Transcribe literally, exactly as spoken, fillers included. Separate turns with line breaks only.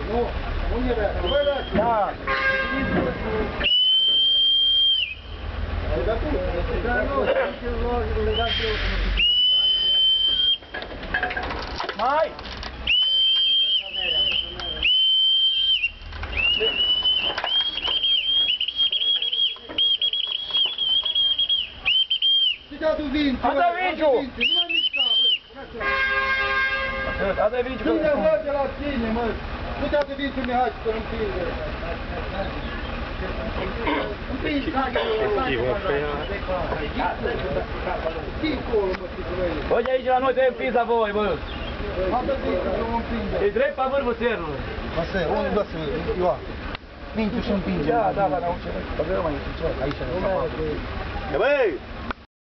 Nu, unde vrea? Voi vrea?
Da.
Dar tu, dar nu, ce lor legat eu.
Mai!
Dați vinci,
Ada Vinciu!
nu mai mișca, băi!
Ada Vinciu!
Nu ne merge la tine, mă! Nu te-ați Vinciu Mihai să împinge! Împingi, ții acolo, mă, știi cu ele!
Bă, de aici la noi te împins la voi, bă!
Ada Vinciu, nu mă împinge!
E drept pe vârful țărului!
Asta e, unde dați Ioan? Vinciu și împinge.
Da, da, la nauce.
Aici, în spate.
Băi!